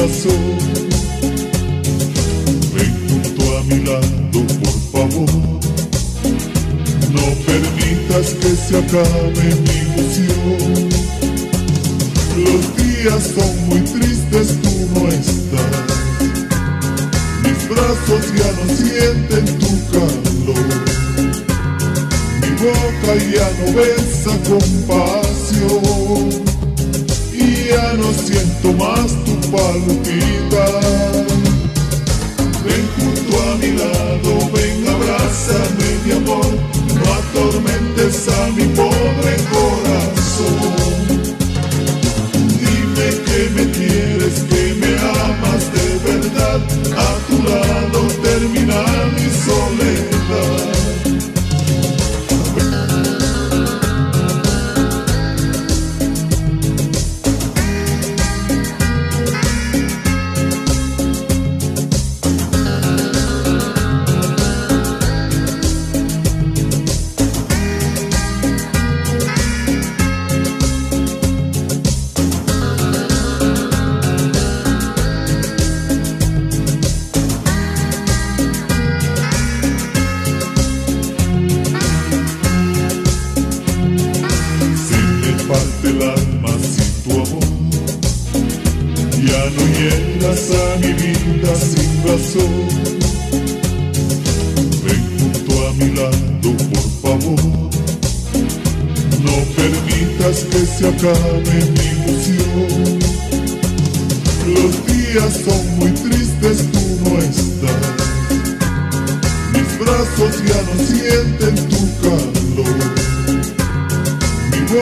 razón. Ven junto a mi lado, por favor. No permitas que se acabe mi ilusión. Los días son muy tristes, tú no estás. Mis brazos ya no sienten tu calor. Mi boca ya no besa con pasión. Y ya no siento más tu palpitar. Ven junto a mi lado, ven, abrázame, mi amor. No atormentes a mi pobre corazón. Dime que me quieres, que me amas de verdad. A tu lado termina mi soledad. El alma sin tu amor, ya no llegas a mi vida sin razón. Ven junto a mi lado, por favor. No permitas que se acabe mi ilusión. Los días son muy tristes, tú no estás. Mis brazos ya no sienten tu calor.